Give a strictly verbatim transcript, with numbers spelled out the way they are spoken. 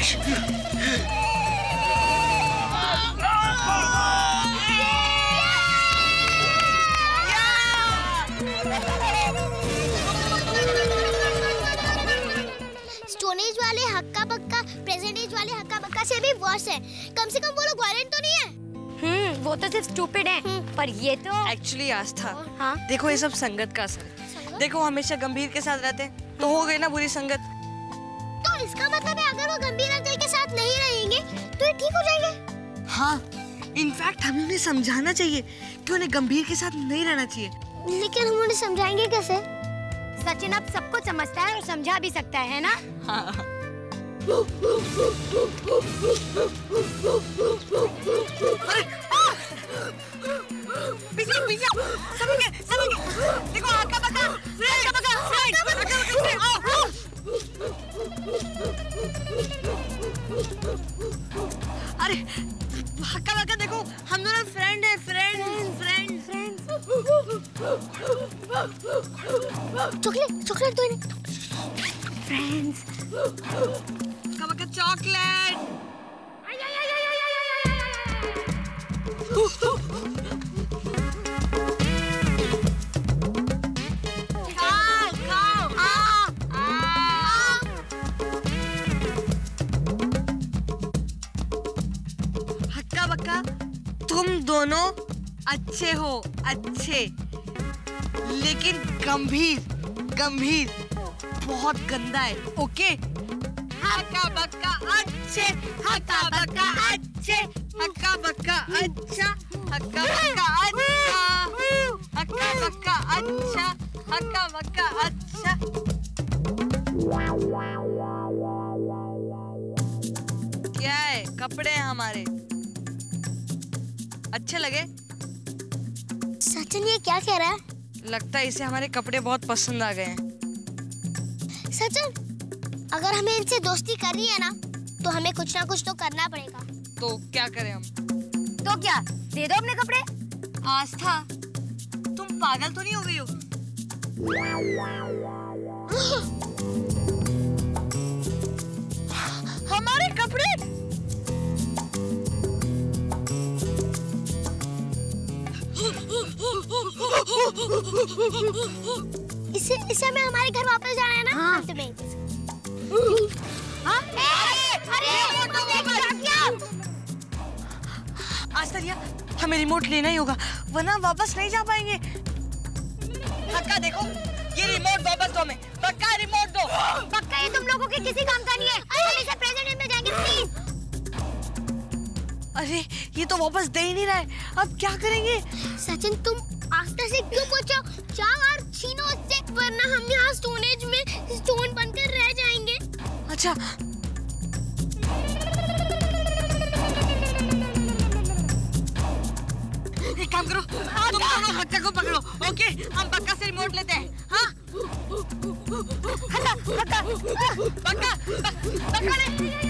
Stone age वाले हक्का बक्का present as वाले हक्का बक्का से भी वर्स है। कम से कम वो लोग वायलेंट तो नहीं है। हम्म, वो तो सिर्फ स्टूपिड है, पर ये तो एक्चुअली आस्था, हाँ? देखो ये सब संगत का असर है। देखो हमेशा गंभीर के साथ रहते हैं तो हो गई ना बुरी संगत। तो इसका मतलब है अगर वो गंभीर अंकल के साथ नहीं रहेंगे तो ये ठीक हो जाएंगे। हाँ, इनफैक्ट हमें उन्हें समझाना चाहिए कि उन्हें गंभीर के साथ नहीं रहना चाहिए। लेकिन हम उन्हें समझाएंगे कैसे? सचिन अब सब कुछ समझता है और समझा भी सकता है ना? हाँ। पीछे पीछे समझ गए समझ गए। देखो हक्का बक्का हक्का बक्का फ्रेंड हक्का बक्का आओ। अरे हक्का बक्का देखो हम दोनों फ्रेंड हैं, friend friend friend. Chocolate chocolate दो इन्हें। फ्रेंड्स। हक्का बक्का चॉकलेट। तुम दोनों अच्छे हो, अच्छे, लेकिन गंभीर गंभीर बहुत गंदा है। ओके? हक्का बक्का अच्छे, हक्का बक्का अच्छे, हक्का बक्का अच्छा, हक्का बक्का अच्छा, हक्का बक्का अच्छा, हक्का बक्का अच्छा। क्या है? कपड़े हैं हमारे, अच्छे लगे? सचिन ये क्या कह रहा है? लगता है इसे हमारे कपड़े बहुत पसंद आ गए हैं। सचिन, अगर हमें इनसे दोस्ती करनी है ना तो हमें कुछ ना कुछ तो करना पड़ेगा। तो क्या करें हम? तो क्या दे दो अपने कपड़े? आस्था, तुम पागल तो नहीं हो गई हो? हमारे कपड़े? इसे इसे हमें हमारे घर वापस जाना है ना? हाँ। हाँ? अरे आस्था, हमें रिमोट लेना ही होगा वरना वापस नहीं जा पाएंगे। हक्का देखो, ये रिमोट वापस दो हमें। पक्का रिमोट दो। पक्का ये तुम लोगों के किसी काम का नहीं है। हम इसे प्रेजेंट में जाएंगे प्लीज। अरे ये तो वापस दे ही नहीं रहा है, अब क्या करेंगे? सचिन तुम आस्था से क्यों पूछो? जाओ और छीनो उससे, वरना हम यहाँ स्टोन एज में स्टोन बनकर रह जाएंगे। अच्छा एक काम करो, तुम दोनों हक्का को पकड़ो। ओके, हम पक्का से रिमोट लेते हैं। हाँ? हक्का हक्का पक्का पक्का ले।